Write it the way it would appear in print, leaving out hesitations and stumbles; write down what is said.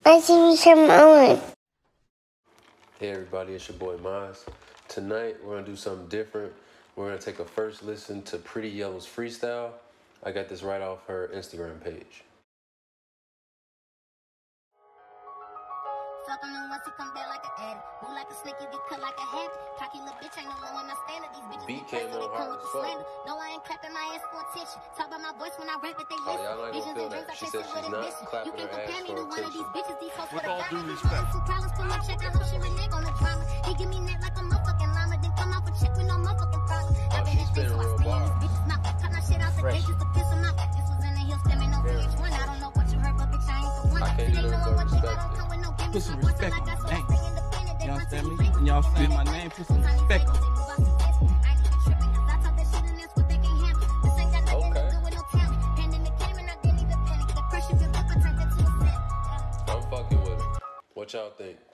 I see some on. Hey everybody, it's your boy Maz. Tonight we're gonna do something different. We're gonna take a first listen to Pretty Yellow's freestyle. I got this right off her Instagram page. Fuck on the ones who come back like an addict. Move like a snake, you get cut like a habit. Cocky little bitch, ain't no low on my standard. These bitches Beat get pressed, so came they on come hard with as the fuck. slander. No, I ain't clapping my ass for attention. Talk about my voice when I rap it, they listen. y'all not gonna Visions feel and dreams, that. I She can't said sit with she's not ambition. You clapping can her compare ass me for to one of these attention. bitches. These hoes for With the all due diamond. respect. Some problems, pull up, check, I hope she renege on the drama. He give me neck like a motherfucking llama. Then come off a check with no motherfucking problem. I've been she's in things, so I spitting real stay in these bars. bitches' mouth. Cut my shit out the gate just to piss them out. This was in the hills, stemming no VH1. I don't know what you heard, but bitch, I ain't the one. I can't See, they do know nothing what but they got, respect don't come with no Put gimmicks. some My voice respect like on I my so name. stay independent. They You run to understand these me? ravens. When y'all saying my name, put some respect on it. I'm fucking with it. What y'all think?